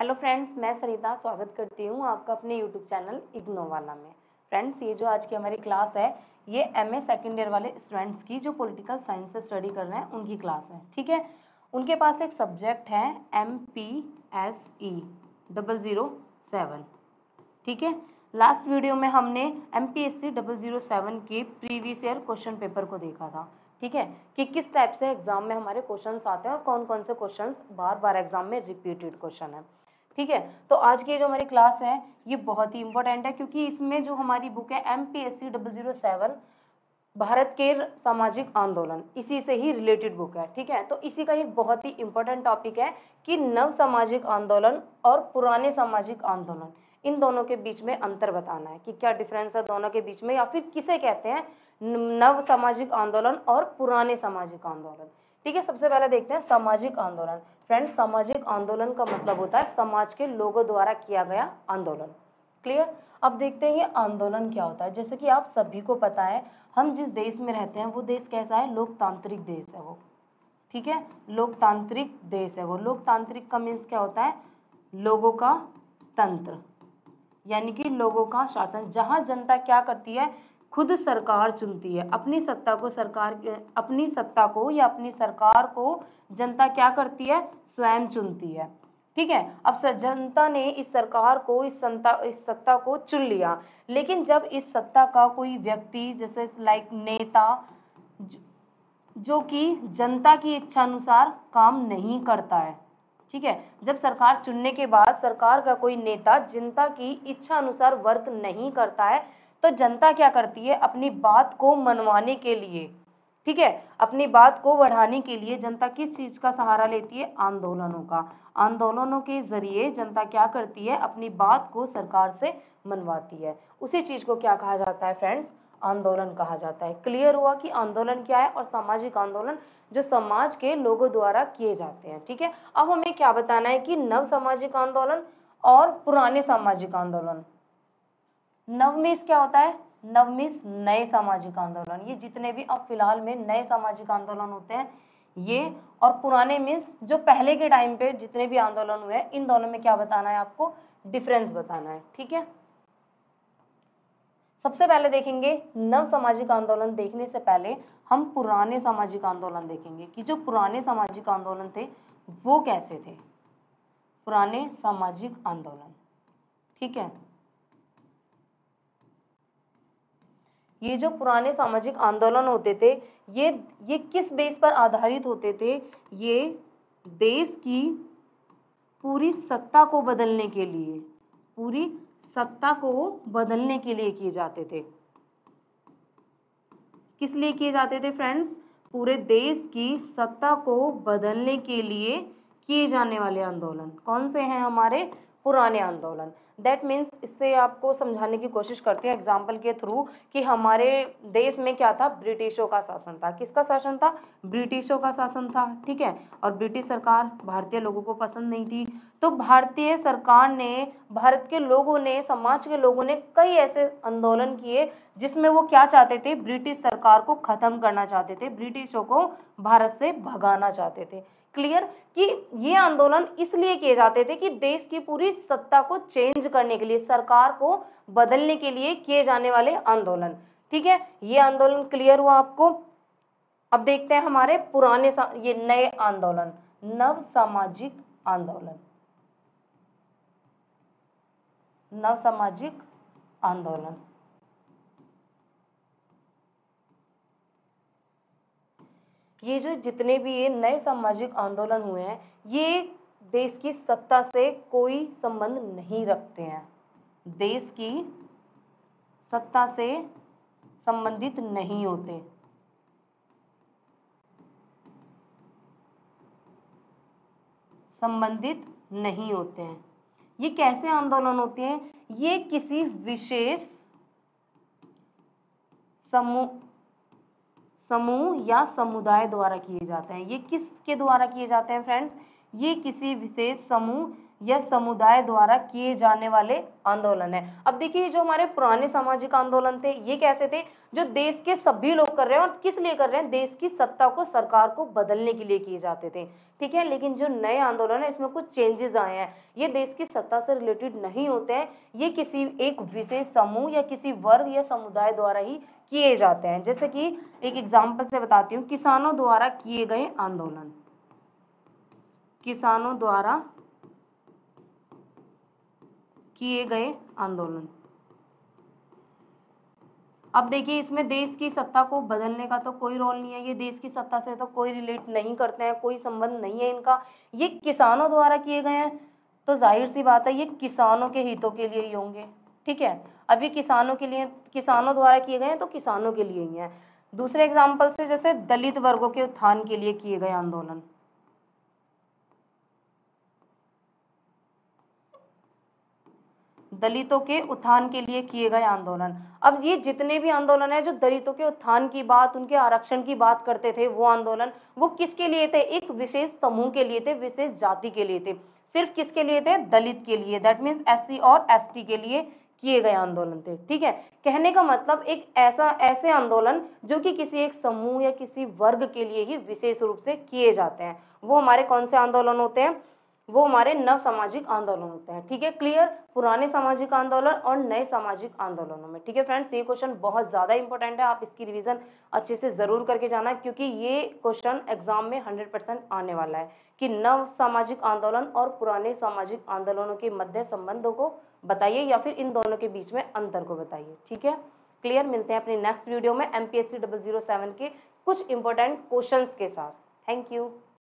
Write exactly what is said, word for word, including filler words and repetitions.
Hello friends, मैं सरिता स्वागत करती हूँ आपका अपने यूट्यूब चैनल इग्नो वाला में। फ्रेंड्स, ये जो आज की हमारी क्लास है ये एमए सेकेंड ईयर वाले स्टूडेंट्स की जो पॉलिटिकल साइंस से स्टडी कर रहे हैं उनकी क्लास है। ठीक है, उनके पास एक सब्जेक्ट है M P S E double zero seven. ठीक है, लास्ट वीडियो में हमने M P S C double zero seven के प्रीवियस ईयर क्वेश्चन पेपर को देखा था। ठीक है, कि किस टाइप से एग्जाम में हमारे क्वेश्चंस आते हैं और कौन कौन से क्वेश्चंस बार बार एग्जाम में रिपीटेड क्वेश्चन है। ठीक है, तो आज की जो हमारी क्लास है ये बहुत ही इंपॉर्टेंट है क्योंकि इसमें जो हमारी बुक है M P S C double zero seven Bharat के सामाजिक आंदोलन, इसी से ही रिलेटेड बुक है। ठीक है, तो इसी का एक बहुत ही इंपॉर्टेंट टॉपिक है कि नव सामाजिक आंदोलन और पुराने सामाजिक आंदोलन, इन दोनों के बीच में अंतर बताना है कि क्या डिफरेंस है दोनों के बीच में, या फिर किसे कहते हैं नव सामाजिक आंदोलन और पुराने सामाजिक आंदोलन। ठीक है, सबसे पहले देखते हैं सामाजिक आंदोलन। फ्रेंड्स, सामाजिक आंदोलन का मतलब होता है समाज के लोगों द्वारा किया गया आंदोलन। क्लियर? अब देखते हैं ये आंदोलन क्या होता है। जैसे कि आप सभी को पता है हम जिस देश में रहते हैं वो देश कैसा है, लोकतांत्रिक देश है वो। ठीक है, लोकतांत्रिक देश है वो। लोकतांत्रिक का मीन्स क्या होता है, लोगों का तंत्र, यानी कि लोगों का शासन, जहां जनता क्या करती है, खुद सरकार चुनती है अपनी सत्ता को। सरकार अपनी सत्ता को या अपनी सरकार को जनता क्या करती है, स्वयं चुनती है। ठीक है, अब जनता ने इस सरकार को, इस संता इस सत्ता को चुन लिया, लेकिन जब इस सत्ता का कोई व्यक्ति, जैसे लाइक नेता, जो कि जनता की इच्छा अनुसार काम नहीं करता है। ठीक है, जब सरकार चुनने के बाद सरकार का कोई नेता जनता की इच्छा अनुसार वर्क नहीं करता है, तो जनता क्या करती है, अपनी बात को मनवाने के लिए, ठीक है, अपनी बात को बढ़ाने के लिए जनता किस चीज का सहारा लेती है, आंदोलनों का। आंदोलनों के जरिए जनता क्या करती है, अपनी बात को सरकार से मनवाती है। उसी चीज को क्या कहा जाता है फ्रेंड्स, आंदोलन कहा जाता है। क्लियर हुआ कि आंदोलन क्या है और सामाजिक आंदोलन जो समाज के लोगों द्वारा किए जाते हैं। ठीक है, अब हमें क्या बताना है कि नव सामाजिक आंदोलन और पुराने सामाजिक आंदोलन। नव मीन्स क्या होता है, नव मीन्स नए सामाजिक आंदोलन, ये जितने भी अब फिलहाल में नए सामाजिक आंदोलन होते हैं ये, और पुराने मीन्स जो पहले के टाइम पे जितने भी आंदोलन हुए हैं, इन दोनों में क्या बताना है आपको, डिफरेंस बताना है। ठीक है, सबसे पहले देखेंगे नव सामाजिक आंदोलन। देखने से पहले हम पुराने सामाजिक आंदोलन देखेंगे कि जो पुराने सामाजिक आंदोलन थे वो कैसे थे, पुराने सामाजिक आंदोलन। ठीक है, ये जो पुराने सामाजिक आंदोलन होते थे ये ये किस बेस पर आधारित होते थे, ये देश की पूरी सत्ता को बदलने के लिए, पूरी सत्ता को बदलने के लिए किए जाते थे। किस लिए किए जाते थे फ्रेंड्स, पूरे देश की सत्ता को बदलने के लिए किए जाने वाले आंदोलन कौन से हैं, हमारे पुराने आंदोलन। दैट मीन्स, इससे आपको समझाने की कोशिश करते हैं एग्जाम्पल के थ्रू कि हमारे देश में क्या था, ब्रिटिशों का शासन था। किसका शासन था, ब्रिटिशों का शासन था। ठीक है, और ब्रिटिश सरकार भारतीय लोगों को पसंद नहीं थी, तो भारतीय सरकार ने, भारत के लोगों ने, समाज के लोगों ने कई ऐसे आंदोलन किए जिसमें वो क्या चाहते थे, ब्रिटिश सरकार को खत्म करना चाहते थे, ब्रिटिशों को भारत से भगाना चाहते थे। क्लियर कि ये आंदोलन इसलिए किए जाते थे कि देश की पूरी सत्ता को चेंज करने के लिए, सरकार को बदलने के लिए किए जाने वाले आंदोलन। ठीक है, ये आंदोलन क्लियर हुआ आपको। अब देखते हैं हमारे पुराने, ये नए आंदोलन, नव सामाजिक आंदोलन। नव सामाजिक आंदोलन ये जो जितने भी ये नए सामाजिक आंदोलन हुए हैं ये देश की सत्ता से कोई संबंध नहीं रखते हैं, देश की सत्ता से संबंधित नहीं होते। संबंधित नहीं होते हैं। ये कैसे आंदोलन होते हैं, ये किसी विशेष समूह समूह या समुदाय द्वारा किए जाते हैं। ये किसके द्वारा किए जाते हैं फ्रेंड्स, ये किसी विशेष समूह या समुदाय द्वारा किए जाने वाले आंदोलन है। अब देखिए जो हमारे पुराने सामाजिक आंदोलन थे ये कैसे थे, जो देश के सभी लोग कर रहे हैं और किस लिए कर रहे हैं, देश की सत्ता को, सरकार को बदलने के लिए किए जाते थे, ठीक है। लेकिन जो नए आंदोलन है इसमें कुछ चेंजेस आए हैं, ये देश की सत्ता से रिलेटेड नहीं होते हैं, ये किसी एक विशेष समूह या किसी वर्ग या समुदाय द्वारा ही किए जाते हैं। जैसे कि एक एग्जाम्पल से बताती हूँ, किसानों द्वारा किए गए आंदोलन, किसानों द्वारा किए गए आंदोलन। अब देखिए इसमें देश की सत्ता को बदलने का तो कोई रोल नहीं है, ये देश की सत्ता से तो कोई रिलेट नहीं करते हैं, कोई संबंध नहीं है इनका, ये किसानों द्वारा किए गए हैं तो जाहिर सी बात है ये किसानों के हितों के लिए ही होंगे, ठीक है। अब ये किसानों के लिए, किसानों द्वारा किए गए हैं तो किसानों के लिए ही हैं। दूसरे एग्जाम्पल से जैसे दलित वर्गों के उत्थान के लिए किए गए आंदोलन, दलितों के उत्थान के लिए किए गए आंदोलन। अब ये जितने भी आंदोलन है जो दलितों के उत्थान की बात, उनके आरक्षण की बात करते थे, वो आंदोलन वो किसके लिए थे, एक विशेष समूह के लिए थे, विशेष जाति के लिए थे। सिर्फ किसके लिए थे, दलित के लिए, दैट मीन्स एससी और एसटी के लिए किए गए आंदोलन थे, ठीक है। कहने का मतलब एक ऐसा ऐसे आंदोलन जो कि किसी एक समूह या किसी वर्ग के लिए ही विशेष रूप से किए जाते हैं, वो हमारे कौन से आंदोलन होते हैं, वो हमारे नव सामाजिक आंदोलन होते हैं, ठीक है। क्लियर, पुराने सामाजिक आंदोलन और नए सामाजिक आंदोलनों में, ठीक है फ्रेंड्स। ये क्वेश्चन बहुत ज्यादा इंपॉर्टेंट है, आप इसकी रिवीजन अच्छे से जरूर करके जाना, क्योंकि ये क्वेश्चन एग्जाम में हंड्रेड परसेंट आने वाला है कि नव सामाजिक आंदोलन और पुराने सामाजिक आंदोलनों के मध्य संबंधों को बताइए या फिर इन दोनों के बीच में अंतर को बताइए, ठीक है। क्लियर, मिलते हैं अपनी नेक्स्ट वीडियो में एमपीएससी डबल जीरो सेवन के कुछ इंपॉर्टेंट क्वेश्चंस के साथ। Thank you.